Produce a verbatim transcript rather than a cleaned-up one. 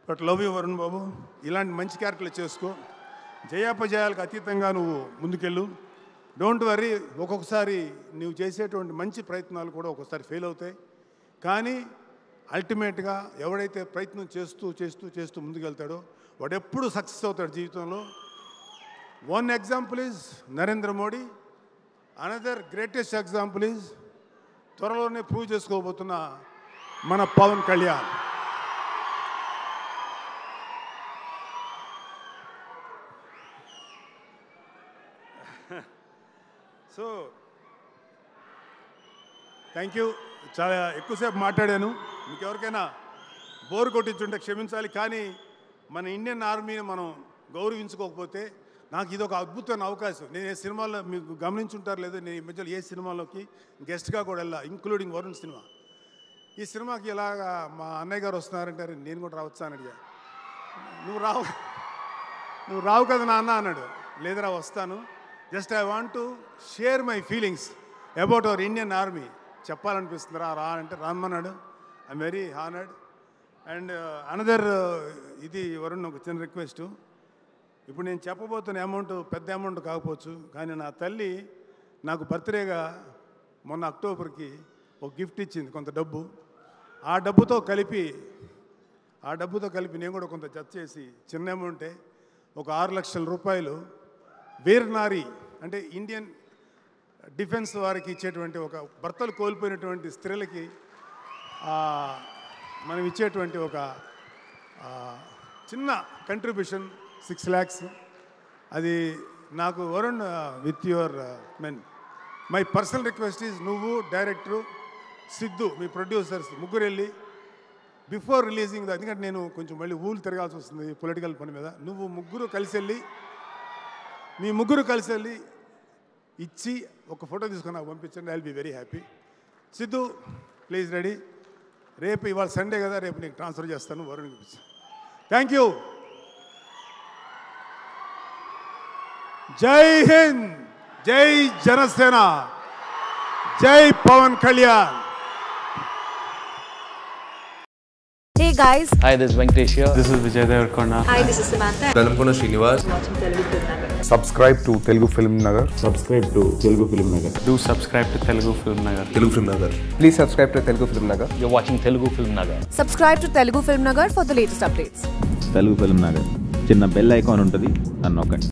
But love you Varun బాబు. ఇలాంటి మంచి క్యారెక్టర్లు చేసుకో, జయాపజయాలకు అతీతంగా నువ్వు ముందుకెళ్ళు. డోంట్ వరీ, ఒక్కొక్కసారి నువ్వు చేసేటువంటి మంచి ప్రయత్నాలు కూడా ఒక్కొక్కసారి ఫెయిల్ అవుతాయి, కానీ అల్టిమేట్గా ఎవడైతే ప్రయత్నం చేస్తూ చేస్తూ చేస్తూ ముందుకెళ్తాడో వాడు ఎప్పుడు సక్సెస్ అవుతాడు జీవితంలో. One example is Narendra Modi, another greatest example is త్వరలోనే ప్రూవ్ చేసుకోబోతున్న మన Pavan Kalyan. So thank you. చాలా ఎక్కువసేపు మాట్లాడాను, మీకు ఎవరికైనా బోర్ కొట్టించుంటే క్షమించాలి. కానీ మన ఇండియన్ ఆర్మీని మనం గౌరవించుకోకపోతే నాకు ఇది ఒక అద్భుతమైన అవకాశం. నేను ఏ సినిమాలో మీకు గమనించుంటారు లేదో, నేను ఈ మధ్యలో ఏ సినిమాలోకి గెస్ట్గా కూడా వెళ్ళా, ఇంక్లూడింగ్ వరుణ్ సినిమా. ఈ సినిమాకి ఇలాగా మా అన్నయ్య గారు వస్తున్నారంటారు, నేను కూడా రావచ్చా అని అడిగా. నువ్వు రావు నువ్వు రావు కదా నాన్న అన్నాడు. లేదురా వస్తాను, just I want to share my feelings about our Indian army చెప్పాలనిపిస్తుందిరా, రా అంటే రామ్మన్నాడు. I'm very honoured. And another ఇది వరుణ్ ఒక చిన్న రిక్వెస్టు. ఇప్పుడు నేను చెప్పబోతున్న అమౌంట్ పెద్ద అమౌంట్ కాకపోవచ్చు, కానీ నా తల్లి నాకు బర్త్డేగా మొన్న అక్టోబర్కి ఒక గిఫ్ట్ ఇచ్చింది, కొంత డబ్బు. ఆ డబ్బుతో కలిపి ఆ డబ్బుతో కలిపి నేను కూడా కొంత జత చేసి చిన్న అమౌంటే ఒక ఆరు లక్షల రూపాయలు వీరనారి అంటే ఇండియన్ డిఫెన్స్ వారికి ఇచ్చేటువంటి, ఒక భర్తలు కోల్పోయినటువంటి స్త్రీలకి మనం ఇచ్చేటువంటి ఒక చిన్న కంట్రిబ్యూషన్ సిక్స్ ల్యాక్స్. అది నాకు Varun, with your men my personal request is, నువ్వు డైరెక్టరు సిద్ధు మీ ప్రొడ్యూసర్స్ ముగ్గురు వెళ్ళి బిఫోర్ రిలీజింగ్ ద, ఎందుకంటే నేను కొంచెం మళ్ళీ ఊళ్ళు తిరగాల్సి వస్తుంది పొలిటికల్ పని మీద, నువ్వు ముగ్గురు కలిసి వెళ్ళి మీ ముగ్గురు కలిసి వెళ్ళి ఇచ్చి ఒక ఫోటో తీసుకొని నాకు పంపించండి. I will be very happy. Siddhu please ready. రేపు ఇవాళ సండే కదా, రేపు నీకు ట్రాన్స్ఫర్ చేస్తాను వరుణ్కి ఇచ్చి. Thank you. జై హింద్, జై జనసేన, జై Pavan Kalyan. Hey guys. Hi, this is Venkatesh here. This is Vijay Devarkonda. Hi, this is Samantha. Velamkona Srinivas. Watching Telugu FilmNagar. Subscribe to Telugu FilmNagar. Subscribe to Telugu FilmNagar. Do subscribe to Telugu FilmNagar. Telugu FilmNagar. Please subscribe to Telugu FilmNagar. You're watching Telugu FilmNagar. Subscribe to Telugu FilmNagar for the latest updates. Telugu FilmNagar. చిన్న bell icon ఉంటుంది, అన్న నొక్కండి.